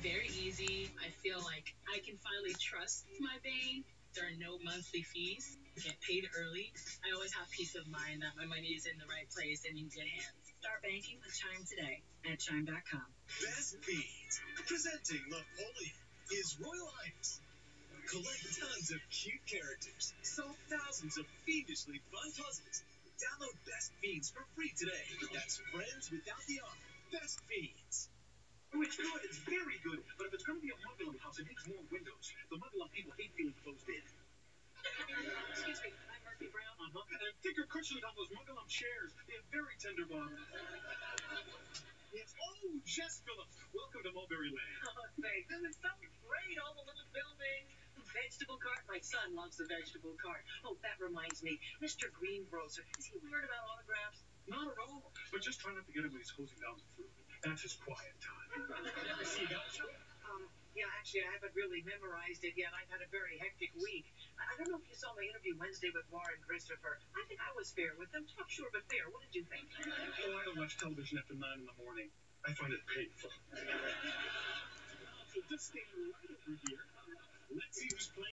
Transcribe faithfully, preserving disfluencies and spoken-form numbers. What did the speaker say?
very easy. I feel like I can finally trust my bank. There are no monthly fees. I get paid early. I always have peace of mind that my money is in the right place and in good hands. Start banking with Chime today at chime dot com. Best Fiends, presenting Napoleon, His Royal Highness. Collect tons of cute characters, solve thousands of fiendishly fun puzzles. Download Best Fiends for free today. That's friends without the R. Best Fiends. Oh, it's good. It's very good. But if it's going to be a muggle house, it needs more windows. The muggle people hate feeling closed in. Excuse me, I'm Murphy Brown. Uh-huh. And thicker cushions on those muggle chairs. They have very tender bottoms. Yes. Oh, Jess Phillips. Welcome to Mulberry Land. Oh, thanks. This is so great. All the little buildings. Vegetable cart. My son loves the vegetable cart. Oh, that reminds me. Mister Greengrocer. Is he weird about autographs? Not at all. But just try not to get him when he's hosing down the fruit. That's his quiet time. I see you got it. Um, yeah, actually, I haven't really memorized it yet. I've had a very hectic week. I don't know if you saw my interview Wednesday with Laura and Christopher. I think I was fair with them. Tough, sure, but fair. What did you think? Oh, I don't watch television after nine in the morning. I find it painful. So just stand right over here. Let's see who's playing.